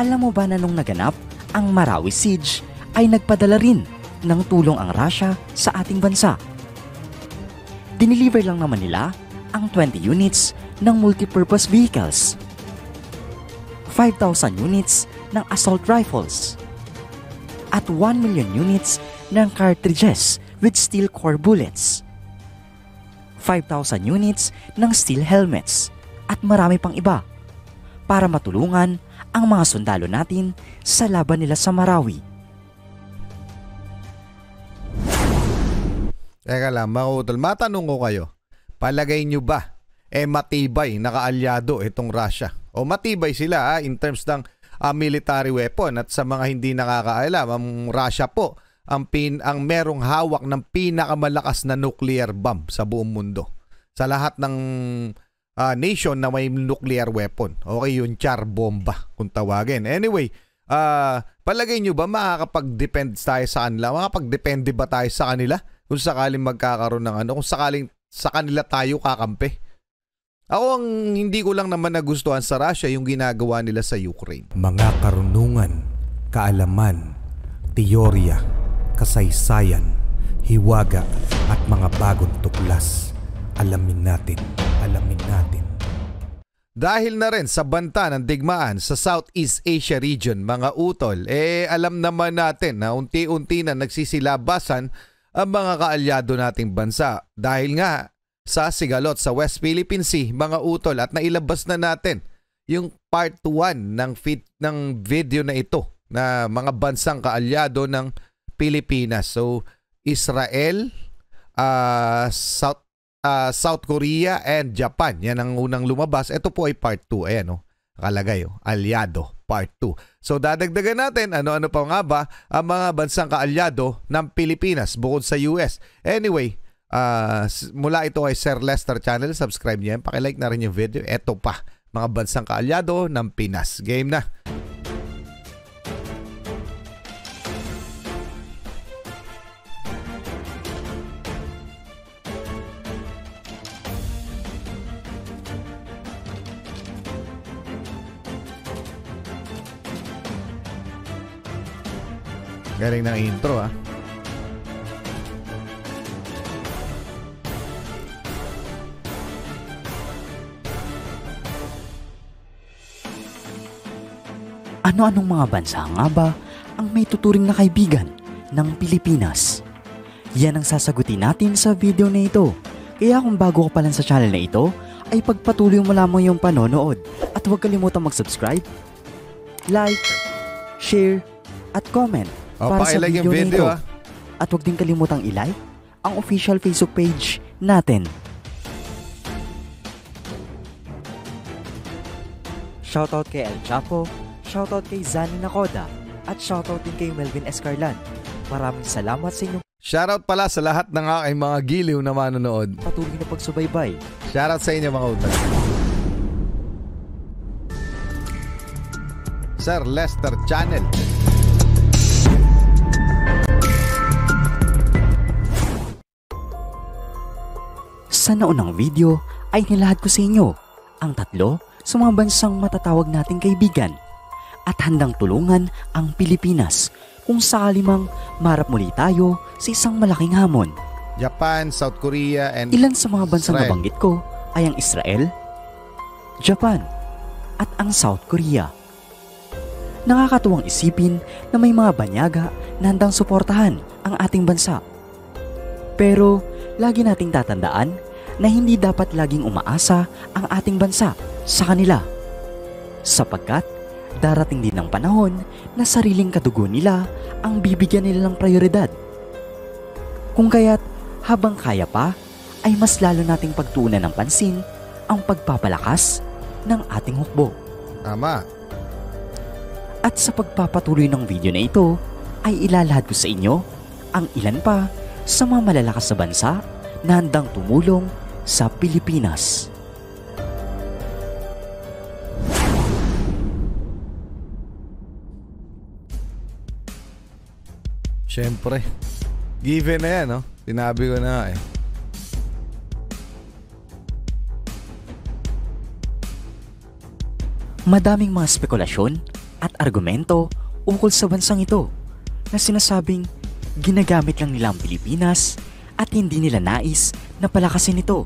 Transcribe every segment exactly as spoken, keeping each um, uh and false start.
Alam mo ba na nung naganap ang Marawi Siege ay nagpadala rin ng tulong ang Russia sa ating bansa? Dineliver lang naman nila ang twenty units ng multipurpose vehicles, five thousand units ng assault rifles, at one million units ng cartridges with steel core bullets, five thousand units ng steel helmets, at marami pang iba para matulungan ang mga sundalo natin sa laban nila sa Marawi. Teka lang, mga utol, matanong ko kayo, palagay nyo ba, eh matibay na kaalyado itong Russia? O matibay sila ha, in terms ng uh, military weapon? At sa mga hindi nakakaalam, ang Russia po, ang, pin, ang merong hawak ng pinakamalakas na nuclear bomb sa buong mundo. Sa lahat ng uh, nation na may nuclear weapon. Okay, yung char bomba kung tawagin. Anyway, uh, palagay nyo ba makakapag-depend tayo sa kanila? Makakapag-depende ba tayo sa kanila? Kung sakaling magkakaroon ng ano, kung sakaling sa kanila tayo kakampi. Ako ang hindi ko lang naman nagustuhan sa Russia yung ginagawa nila sa Ukraine. Mga karunungan, kaalaman, teorya, kasaysayan, hiwaga at mga bagong tuklas. Alamin natin, alamin natin. Dahil na rin sa banta ng digmaan sa Southeast Asia region, mga utol, eh alam naman natin na unti-unti na nagsisilabasan ang mga kaalyado nating bansa dahil nga sa sigalot sa West Philippine Sea, mga utol, at nailabas na natin yung part one ng, feed, ng video na ito na mga bansang kaalyado ng Pilipinas. So, Israel, uh, South, uh, South Korea, and Japan. Yan ang unang lumabas. Ito po ay part two. Ayan, oh, nakalagay, oh, Alyado, part two. So dadagdagan natin ano-ano pa nga ba ang mga bansang kaalyado ng Pilipinas bukod sa U S. Anyway, uh, mula ito ay Sir Lester Channel. Subscribe niyo yan. Pakilike na rin yung video. Ito pa, mga bansang kaalyado ng Pinas. Game na. Galing ng intro, ha. Ano-anong mga bansa nga ba ang may tuturing na kaibigan ng Pilipinas? Yan ang sasagutin natin sa video na ito. Kaya kung bago ka pa lang sa channel na ito, ay pagpatuloy mo lamang yung panonood at huwag kalimutang mag-subscribe, like, share, at comment O, para sa video, video na ito. ha? At huwag din kalimutang i-like ang official Facebook page natin. Shoutout kay El Chapo, shoutout kay Zani Nakoda, at shoutout din kay Melvin Escarlan. Maraming salamat sa inyong Shoutout pala sa lahat ng aking mga giliw na manonood. patuloy na pagsubaybay. Shoutout sa inyo, mga utol. Sir Lester Channel. Sa naunang video ay nilahad ko sa inyo ang tatlo sa mga bansang matatawag nating kaibigan at handang tulungan ang Pilipinas kung sakali mang marap muli tayo sa isang malaking hamon. Japan, South Korea, and Ilan sa mga bansang Israel. nabanggit ko ay ang Israel, Japan, at ang South Korea. Nakakatuwang isipin na may mga banyaga na handang suportahan ang ating bansa. Pero lagi nating tatandaan na hindi dapat laging umaasa ang ating bansa sa kanila, sapagkat darating din ang panahon na sariling kadugo nila ang bibigyan nila ng prioridad. Kung kaya't habang kaya pa, ay mas lalo nating pagtuunan ng pansin ang pagpapalakas ng ating hukbo. Tama. At sa pagpapatuloy ng video na ito, ay ilalahad ko sa inyo ang ilan pa sa mga malalakas na bansa na handang tumulong sa Pilipinas. Siyempre, given na yan, no? Sinabi ko na eh. Madaming mga spekulasyon at argumento ukol sa bansang ito na sinasabing ginagamit lang nila ang Pilipinas at hindi nila nais na palakasin ito.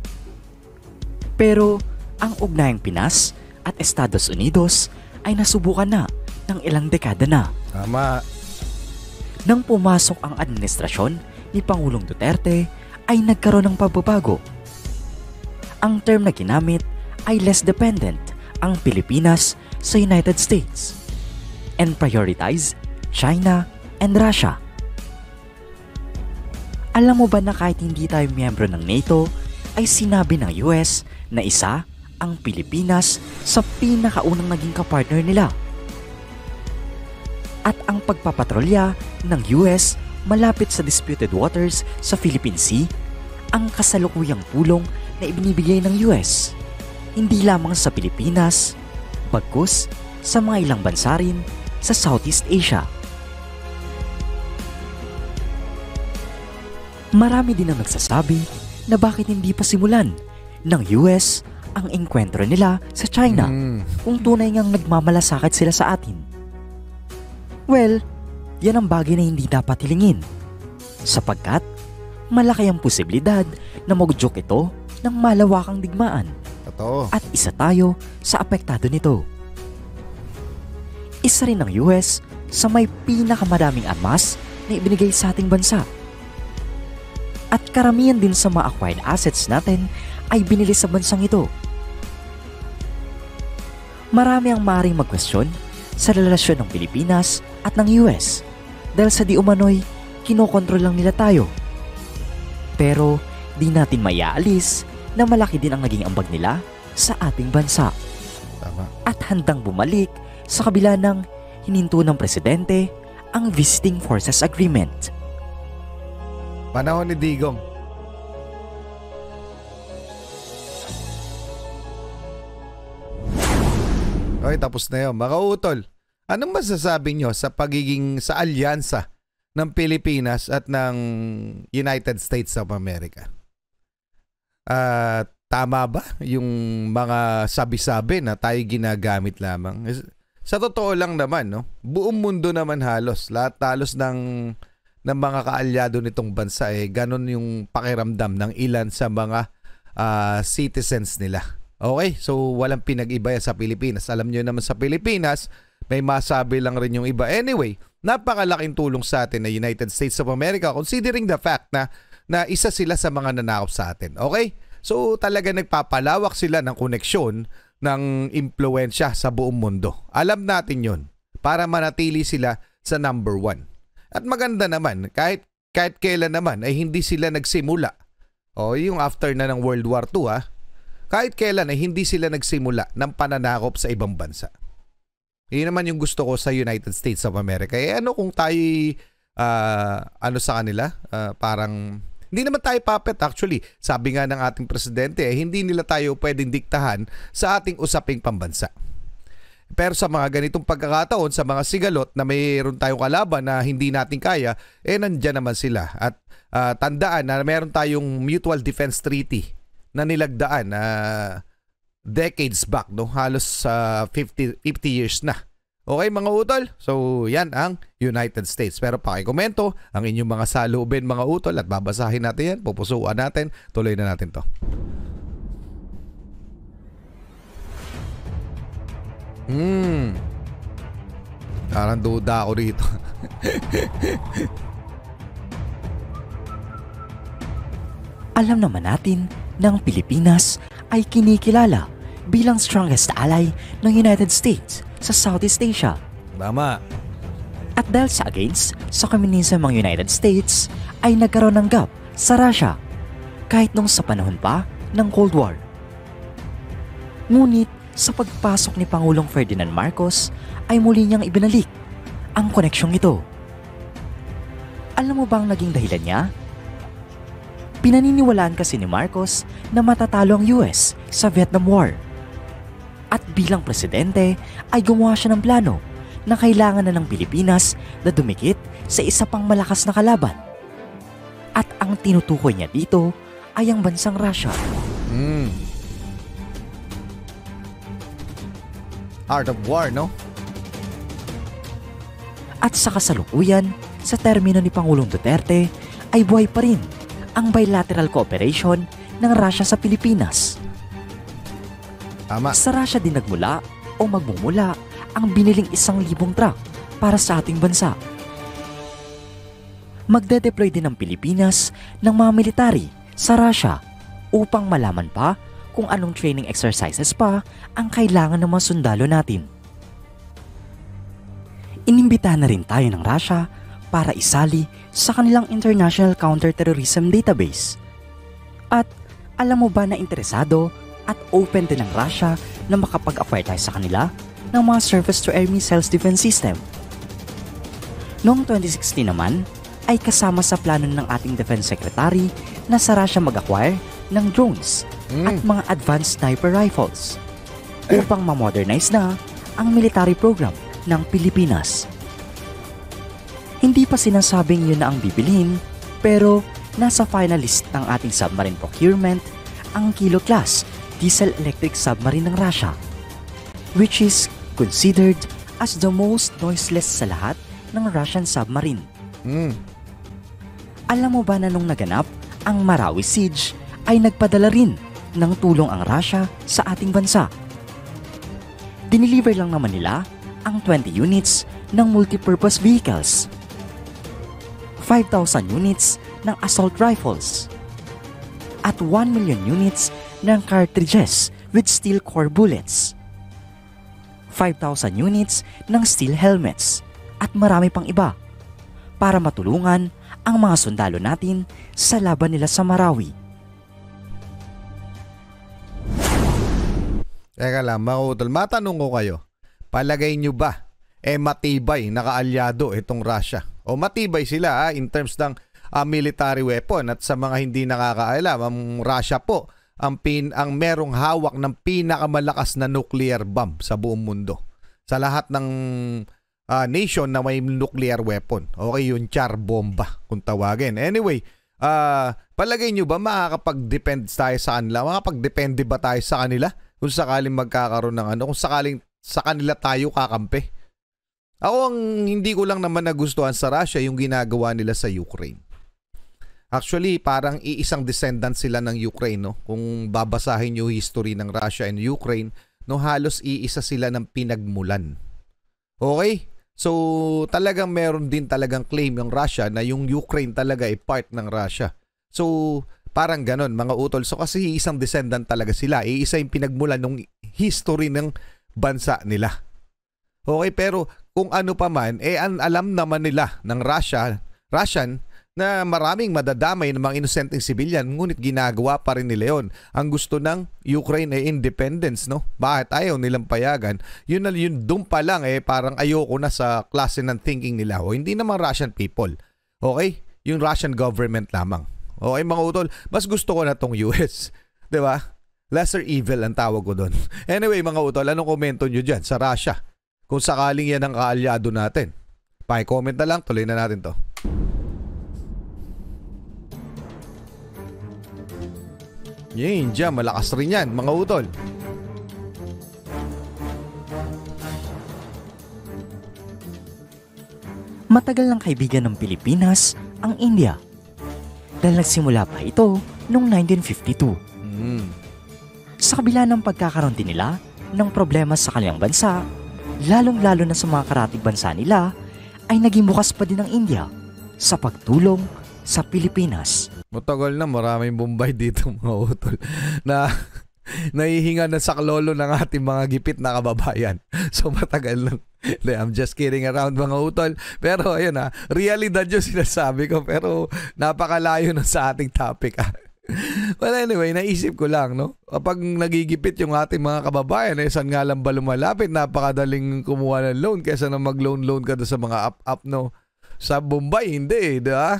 Pero ang ugnayang Pinas at Estados Unidos ay nasubukan na ng ilang dekada na. Tama. Nang pumasok ang administrasyon ni Pangulong Duterte ay nagkaroon ng pagbabago. Ang term na ginamit ay less dependent ang Pilipinas sa United States and prioritize China and Russia. Alam mo ba na kahit hindi tayo miyembro ng NATO ay sinabi ng U S na isa ang Pilipinas sa pinakaunang naging kapartner nila? At ang pagpapatrolya ng U S malapit sa disputed waters sa Philippine Sea ang kasalukuyang pulong na ibinibigay ng U S hindi lamang sa Pilipinas, bagkus sa mga ilang bansa rin sa Southeast Asia. Marami din ang nagsasabi na bakit hindi pa simulan ng U S ang engkwentro nila sa China mm. kung tunay ngang nagmamalasakit sila sa atin. Well, yan ang bagay na hindi dapat hilingin sapagkat malaki ang posibilidad na magjoke ito ng malawakang digmaan. Totoo. At isa tayo sa apektado nito. Isa rin ang U S sa may pinakamaraming armas na ibinigay sa ating bansa. At karamihan din sa mga acquired assets natin ay binili sa bansang ito. Marami ang maaaring magkwestiyon sa relasyon ng Pilipinas at ng U S dahil sa di umano'y kinokontrol lang nila tayo. Pero di natin maiaalis na malaki din ang naging ambag nila sa ating bansa. Tama. At handang bumalik sa kabila ng hininto ng presidente ang Visiting Forces Agreement. Panahon ni Digong. Okay, tapos na yun. Mga utol, anong masasabi nyo sa pagiging sa alyansa ng Pilipinas at ng United States of America? Uh, tama ba yung mga sabi-sabi na tayo ginagamit lamang? Sa totoo lang naman, no? Buong mundo naman halos, lahat halos ng, ng mga kaalyado nitong bansa, eh, ganun yung pakiramdam ng ilan sa mga uh, citizens nila. Okay, so walang pinag-iba yan sa Pilipinas. Alam nyo naman sa Pilipinas, may masabi lang rin yung iba. Anyway, napakalaking tulong sa atin na United States of America considering the fact na, na isa sila sa mga nanakop sa atin. Okay? So talaga nagpapalawak sila ng koneksyon ng impluensya sa buong mundo. Alam natin yun para manatili sila sa number one. At maganda naman, kahit, kahit kailan naman ay hindi sila nagsimula. O yung after na ng World War Two, ha? Kahit kailan ay hindi sila nagsimula ng pananakop sa ibang bansa. Yun naman yung gusto ko sa United States of America. Eh ano kung tayo uh, ano sa kanila? Uh, parang hindi naman tayo puppet actually. Sabi nga ng ating presidente, eh, hindi nila tayo pwedeng diktahan sa ating usaping pambansa. Pero sa mga ganitong pagkakataon, sa mga sigalot na mayroon tayong kalaban na hindi natin kaya, eh nandyan naman sila. At uh, tandaan na mayroon tayong Mutual Defense Treaty na nilagdaan na uh, decades back, no? Halos uh, fifty, fifty years na. Okay mga utol? So yan ang United States. Pero pakikomento ang inyong mga salubin mga utol at babasahin natin yan, pupusuan natin, tuloy na natin to. Hmm. Parang duda ako dito. Alam naman natin na ang Pilipinas ay kinikilala bilang strongest ally ng United States sa Southeast Asia. Tama. At dahil sa against sa communism ng United States ay nagkaroon ng gap sa Russia kahit nung sa panahon pa ng Cold War. Ngunit sa pagpasok ni Pangulong Ferdinand Marcos ay muli niyang ibinalik ang koneksyong ito. Alam mo ba ang naging dahilan niya? Pinaniniwalaan kasi ni Marcos na matatalo ang U S sa Vietnam War. At bilang presidente ay gumawa siya ng plano na kailangan na ng Pilipinas na dumikit sa isa pang malakas na kalaban. At ang tinutukoy niya dito ay ang bansang Russia. Mm. Art of War, no? At sa kasalukuyan, sa termino ni Pangulong Duterte, ay buhay pa rin ang bilateral cooperation ng Russia sa Pilipinas. Tama. Sa Russia din nagmula o magmumula ang biniling isang libong truck para sa ating bansa. Magde-deploy din ang Pilipinas ng mga military sa Russia upang malaman pa kung anong training exercises pa ang kailangan ng mga sundalo natin. Inimbitahan na rin tayo ng Russia para isali sa kanilang International Counterterrorism Database. At alam mo ba na interesado at open din ng Russia na makapag-acquire tayo sa kanila ng mga surface-to-air missiles defense system? Noong twenty sixteen naman ay kasama sa plano ng ating Defense Secretary na sa Russia mag-acquire ng drones mm. at mga advanced sniper rifles upang ma-modernize na ang military program ng Pilipinas. Hindi pa sinasabing yun na ang bibilhin, pero nasa final list ng ating submarine procurement ang Kilo class diesel-electric submarine ng Russia, which is considered as the most noiseless sa lahat ng Russian submarine. Mm. Alam mo ba na nung naganap ang Marawi Siege ay nagpadala rin ng tulong ang Russia sa ating bansa? Dineliver lang naman nila ang twenty units ng multipurpose vehicles, five thousand units ng assault rifles, at one million units ng cartridges with steel core bullets, five thousand units ng steel helmets, at marami pang iba para matulungan ang mga sundalo natin sa laban nila sa Marawi. Teka lang, mga utol, matanong ko kayo, palagay nyo ba eh matibay na kaalyado itong Russia? O matibay sila ha, in terms ng uh, military weapon? At sa mga hindi nakakaalam, ang Russia po ang, pin, ang merong hawak ng pinakamalakas na nuclear bomb sa buong mundo. Sa lahat ng uh, nation na may nuclear weapon. Okay, yung char bomba kung tawagin. Anyway, uh, palagay nyo ba makakapag-depend tayo sa kanila? Makakapag-depende ba tayo sa kanila? Kung sakaling magkakaroon ng ano, kung sakaling sa kanila tayo kakampi. Ako ang hindi ko lang naman nagustuhan sa Russia yung ginagawa nila sa Ukraine. Actually, parang iisang descendant sila ng Ukraine, no? Kung babasahin yung history ng Russia and Ukraine, no, halos iisa sila ng pinagmulan. Okay? So, talagang meron din talagang claim yung Russia na yung Ukraine talaga ay part ng Russia. So, parang ganon, mga utol. So kasi isang descendant talaga sila. Iisa yung pinagmulan ng history ng bansa nila. Okay, pero kung ano pa man, eh alam naman nila ng Russia, Russian na maraming madadamay ng mga inosenteng civilian, ngunit ginagawa pa rin nila yun. Ang gusto ng Ukraine ay independence, no? Bakit ayaw nilang payagan? Yun na yun, doon pa lang eh, parang ayoko na sa klase ng thinking nila. O hindi naman Russian people. Okay? Yung Russian government lamang. Okay, mga utol, mas gusto ko na tong U S. Diba? Lesser evil ang tawag ko doon. Anyway, mga utol, anong komento nyo dyan sa Russia? Kung sakaling yan ang kaalyado natin. Pa-comment na lang, tuloy na natin to. Yan, dyan, malakas rin yan, mga utol. Matagal ng kaibigan ng Pilipinas ang India. Dahil nagsimula pa ito noong nineteen fifty-two. Mm. Sa kabila ng pagkakaroon din nila ng problema sa kanilang bansa, lalong-lalo na sa mga karatig bansa nila, ay naging bukas pa din ang India sa pagtulong sa Pilipinas. Matagal na, maraming Bombay dito, mga utol, na nahihinga na sa klolo ng ating mga gipit na kababayan. So matagal lang. I'm just kidding around, mga utol. Pero ayun ha, realidad yung sinasabi ko, pero napakalayo na sa ating topic ha. Well anyway, naisip ko lang, no? Kapag nagigipit yung ating mga kababayan, eh saan nga lang ba lumalapit? Napakadaling kumuha ng loan kaysa na mag-loan-loan ka doon sa mga up-up, no? Sa Bombay, hindi, di ba?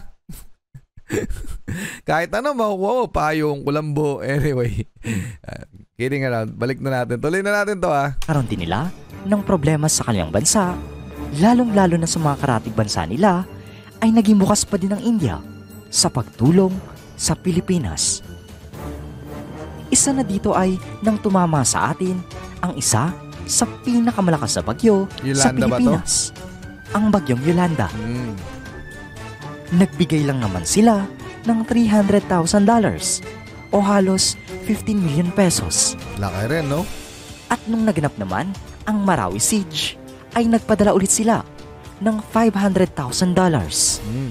Kahit ano makukuha mo, payong, kulambo. Anyway, uh, kidding around. Balik na natin. Tuloy na natin to ha. Karoon din nila ng problema sa kanilang bansa, lalong-lalo na sa mga karatig bansa nila, ay naging bukas pa din ang India sa pagtulong sa Pilipinas. Isa na dito ay nang tumama sa atin ang isa sa pinakamalakas na bagyo sa Pilipinas. ang bagyong Yolanda. Mm. Nagbigay lang naman sila ng three hundred thousand dollars o halos fifteen million pesos. Laki rin, no? At nung naganap naman ang Marawi Siege, ay nagpadala ulit sila ng five hundred thousand dollars. Mm.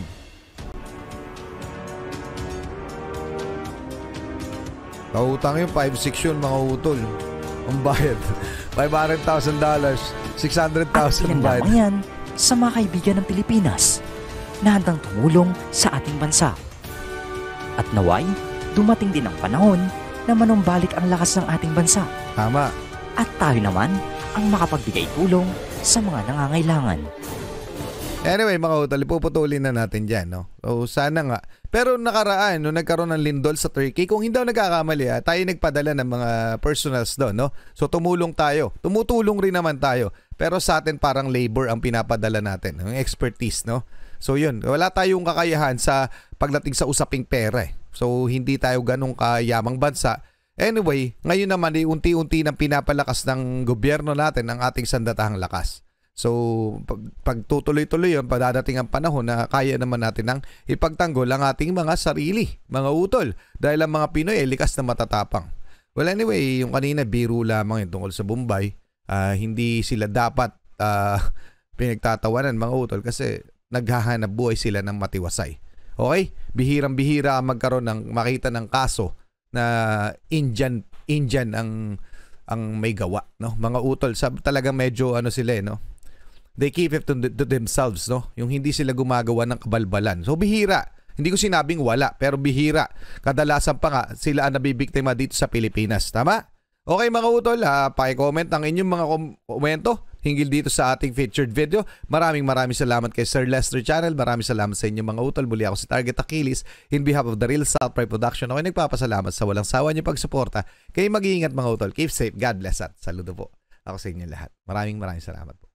Pautang yung five six yun, mga utol. Ang bayad. five hundred thousand dollars, six hundred thousand bayad. At bayad. yan sa mga kaibigan ng Pilipinas na handang tumulong sa ating bansa. At naway, dumating din ang panahon na manumbalik ang lakas ng ating bansa. Tama. At tayo naman ang makapagbigay tulong sa mga nangangailangan. Anyway, mga utol, ipuputulin na natin dyan, no? So, sana nga. Pero nakaraan, no, nagkaroon ng lindol sa Turkey. Kung hindi ako nagkakamali, ha, tayo nagpadala ng mga personals doon, no? So, tumulong tayo. Tumutulong rin naman tayo. Pero sa atin, parang labor ang pinapadala natin. Yung expertise, no? So, yun. Wala tayong kakayahan sa pagdating sa usaping pera, eh. So, hindi tayo ganong kayamang bansa. Anyway, ngayon naman, eh, unti-unti nang pinapalakas ng gobyerno natin ang ating sandatahang lakas. So, pag, pag tutuloy-tuloy yun, padadating ang panahon na kaya naman natin ang ipagtanggol ang ating mga sarili, mga utol. Dahil ang mga Pinoy ay likas na matatapang. Well, anyway, yung kanina, biro lamang yung tungkol sa Bombay. Uh, hindi sila dapat uh, pinagtatawanan, mga utol, kasi naghahanap buhay sila ng matiwasay. Okay? Bihirang-bihira magkaroon ng makita ng kaso na Indian, Indian ang, ang may gawa. No? Mga utol, sab, talagang medyo ano sila, eh, no? They keep it to, to themselves, no? Yung hindi sila gumagawa ng kabalbalan. So, bihira. Hindi ko sinabing wala, pero bihira. Kadalasan pa nga, sila ang nabibiktima dito sa Pilipinas. Tama? Okay, mga utol, ha? Paki-comment ang inyong mga kom- komento hinggil dito sa ating featured video. Maraming maraming salamat kay Sir Lester Channel. Maraming salamat sa inyong mga utol. Muli ako si Target Achilles. In behalf of the Real South Pride Production, ako ay nagpapasalamat sa walang sawa niyong pagsuporta. Kayo mag-iingat, mga utol. Keep safe. God bless at saludo po. Ako sa inyo lahat. Maraming maraming salamat po.